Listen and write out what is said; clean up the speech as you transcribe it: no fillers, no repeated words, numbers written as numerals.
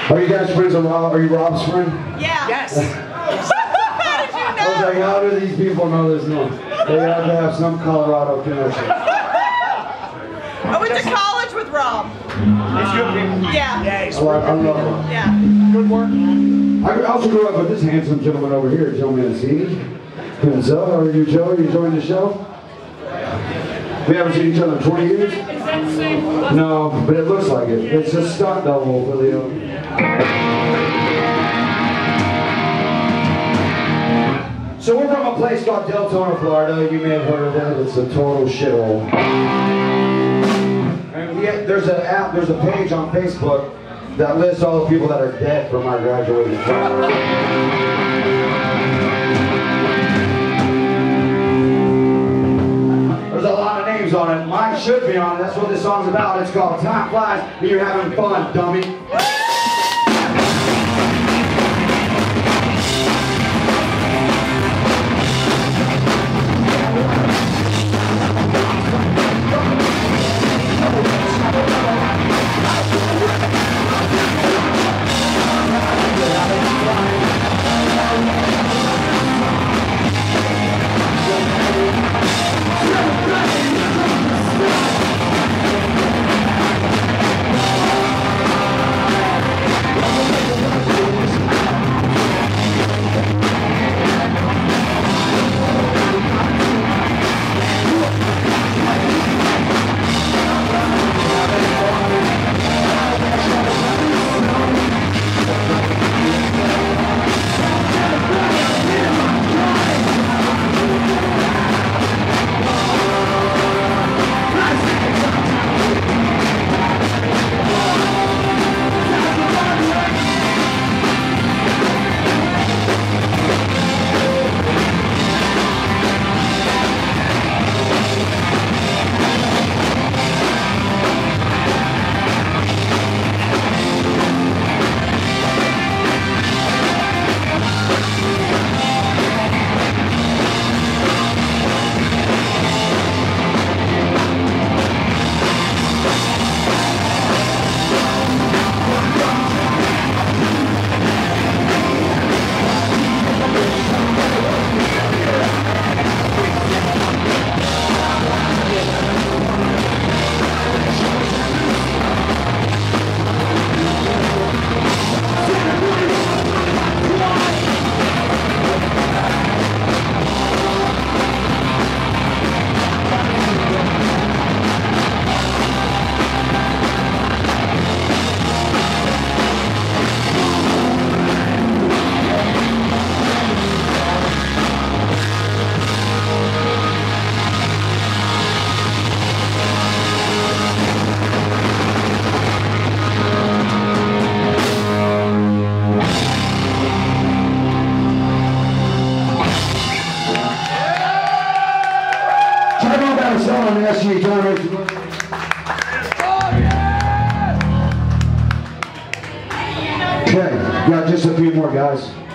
Are you guys friends of Rob? Are you Rob's friend? Yeah. Yes. How did you know? I was like, how do these people know this name? They have to have some Colorado connection. I went to college with Rob. He's good people. Yeah. Yeah, he's I love Rob. Yeah. good work. I also grew up with this handsome gentleman over here, Joe Mancini. And so, how are you, Joe? Are you enjoying the show? We haven't seen each other in 20 years? Is that the same? No, but it looks like it. It's a stunt double for Leo. So we're from a place called Deltona, Florida. You may have heard of it. It's a total shithole. And there's an app, there's a page on Facebook that lists all the people that are dead from our graduating class. There's a lot of names on it. Mine should be on it. That's what this song's about. It's called Time Flies and You're Having Fun, Dummy. Okay, got just a few more guys.